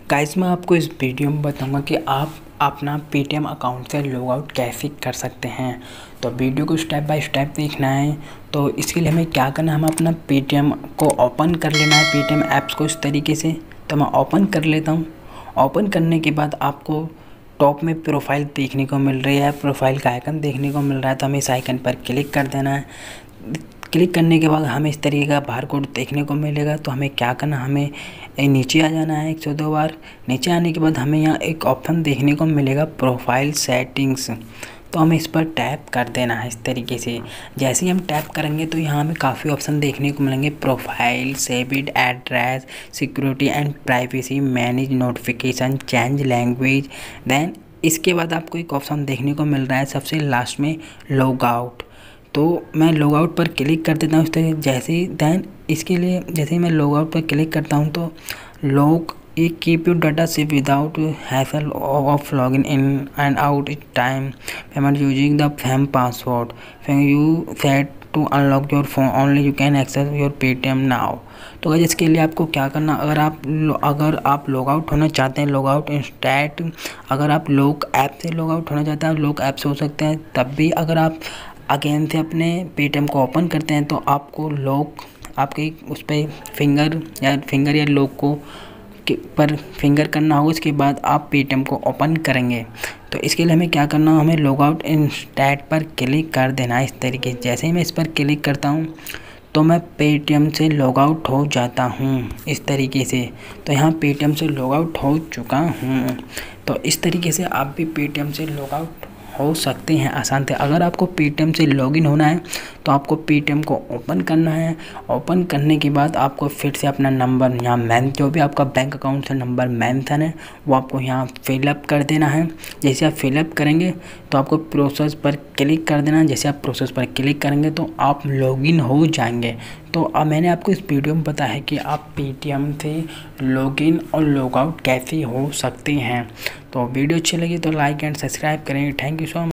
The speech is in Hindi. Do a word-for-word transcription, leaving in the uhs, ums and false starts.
गाइस मैं आपको इस वीडियो में बताऊंगा कि आप अपना पेटीएम अकाउंट से लॉग आउट कैसे कर सकते हैं। तो वीडियो को स्टेप बाय स्टेप देखना है। तो इसके लिए हमें क्या करना है, हम अपना पेटीएम को ओपन कर लेना है, पेटीएम ऐप्स को इस तरीके से। तो मैं ओपन कर लेता हूँ। ओपन करने के बाद आपको टॉप में प्रोफाइल देखने को मिल रही है, प्रोफाइल का आइकन देखने को मिल रहा है। तो हमें इस आइकन पर क्लिक कर देना है। क्लिक करने के बाद हमें इस तरीके का बार कोड देखने को मिलेगा। तो हमें क्या करना, हमें नीचे आ जाना है एक सौ दो बार। नीचे आने के बाद हमें यहाँ एक ऑप्शन देखने को मिलेगा प्रोफाइल सेटिंग्स। तो हमें इस पर टैप कर देना है इस तरीके से। जैसे ही हम टैप करेंगे तो यहाँ हमें काफ़ी ऑप्शन देखने को मिलेंगे, profile, saved address, security and privacy, manage notification, change language. Then इसके बाद आपको एक ऑप्शन देखने को मिल रहा है सबसे लास्ट में, लॉग आउट। तो मैं लॉग आउट पर क्लिक कर देता हूँ इस तरह। जैसे ही दैन इसके लिए जैसे ही मैं लॉग आउट पर क्लिक करता हूँ तो लॉग ये keep your data save without hassle of login in and out it time payment using the same password you set to unlock your phone only you can access your Paytm now. तो गाइस इसके लिए आपको क्या करना, अगर आप अगर आप लॉग आउट होना चाहते हैं, लॉग आउट इंस्टेंट, अगर आप लोग ऐप से लॉग आउट होना चाहते हैं, लोग ऐप से हो सकते हैं। तब भी अगर आप अगेन से अपने पेटीएम को ओपन करते हैं तो आपको लॉक आपके उस पर फिंगर या फिंगर या लॉक को पर फिंगर करना होगा। उसके बाद आप पेटीएम को ओपन करेंगे। तो इसके लिए हमें क्या करना, हमें लॉग आउट इंस्टेंट पर क्लिक कर देना है इस तरीके। जैसे ही मैं इस पर क्लिक करता हूँ तो मैं पेटीएम से लॉग आउट हो जाता हूँ इस तरीके से। तो यहाँ पेटीएम से लॉग आउट हो चुका हूँ। तो इस तरीके से आप भी पेटीएम से लॉग आउट हो सकते हैं आसान से। अगर आपको पेटीएम से लॉगिन होना है तो आपको पेटीएम को ओपन करना है। ओपन करने के बाद आपको फिर से अपना नंबर यहाँ मैन जो भी आपका बैंक अकाउंट से नंबर मेंशन है वो आपको यहाँ फिलअप कर देना है। जैसे आप फिलअप करेंगे तो आपको प्रोसेस पर क्लिक कर देना है। जैसे आप प्रोसेस पर क्लिक करेंगे तो आप लॉगिन हो जाएंगे। तो अब मैंने आपको इस वीडियो में बताया है कि आप पेटीएम से लॉगिन और लॉग आउट कैसे हो सकते हैं। तो वीडियो अच्छी लगी तो लाइक एंड सब्सक्राइब करें। Thank you so much.